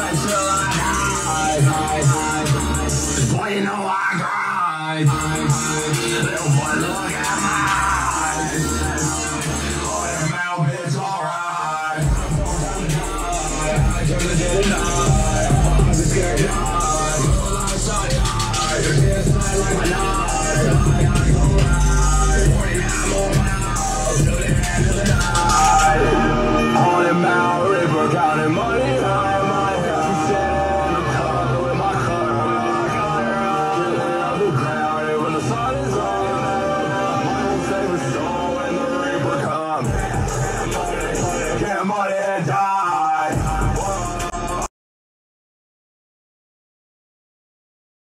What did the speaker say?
till I die. Boy, you know I grind. Little boy, look at my eyes. Oh, that mouth is alright. I turn the day to night. I'm scared.